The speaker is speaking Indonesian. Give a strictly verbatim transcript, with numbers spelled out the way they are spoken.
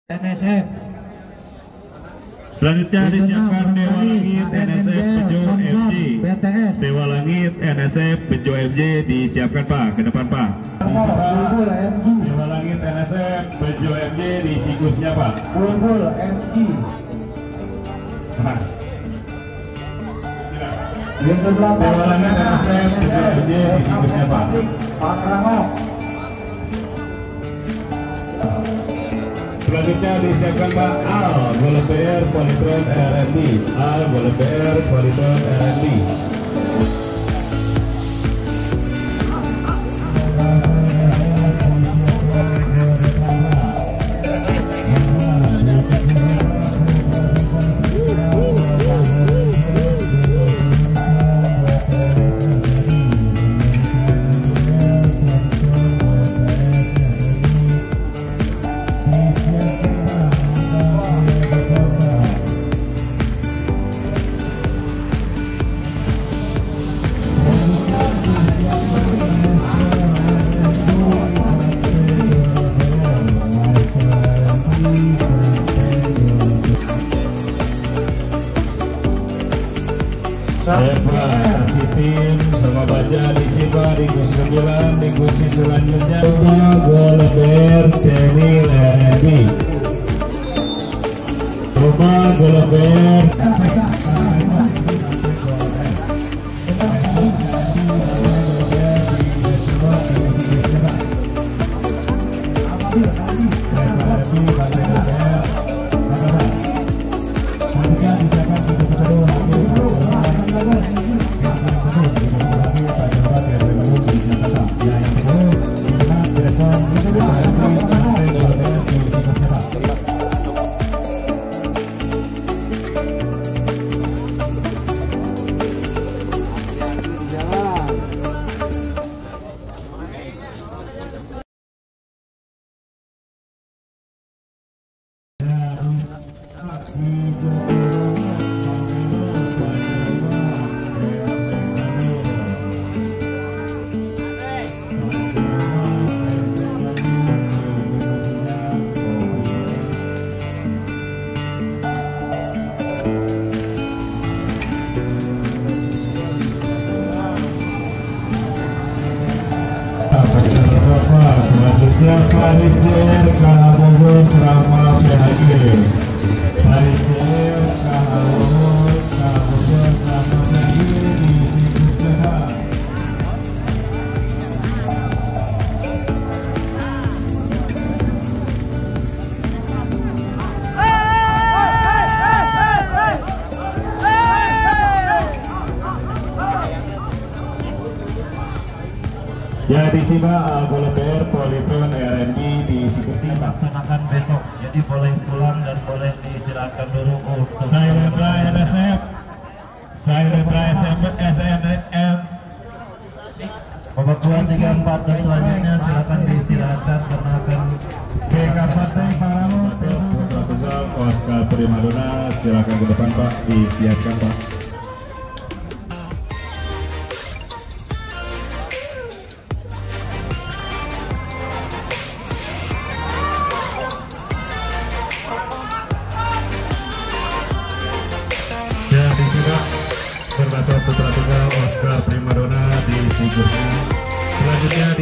N S F. Selanjutnya disiapkan Dewa Langit N S F Bejo F J. Dewa Langit N S F Bejo F J disiapkan Pak, ke depan Pak. Dewa Langit N S F Bejo F J di siklusnya Pak. Bulbul M G. Dewa Langit N S F Bejo F J di siklusnya Pak. Pak Ramo. Selanjutnya disiapkan Pak Al Bola P R Polytron R and D. Al Bola P R Polytron R and D. Kasih tim sama baja disipa di kursi sembilan, di kursi selanjutnya Bola P R Channel R and D. Coba Bola P R selanjutnya Paris Jr Kahabogor Rama P H G. Paris Jr Kahabogor Kahabogor Rama P H G di siklus kedua. Ya disimak Bola P R Polytron R and D di siklusnya Dilaksanakan besok, jadi boleh pulang dan boleh diistirahatkan dulu untuk Sailendra N S F, Sailendra S N M. babak dua, tiga, empat dan selanjutnya silakan diistirahatkan karena akan B K Partai Paramo Putra Tunggal Oscar Primadona, silakan ke depan Pak, disiapkan Pak. Berbatu Putra Tunggal Oscar Primadona di siklusnya. Selanjutnya di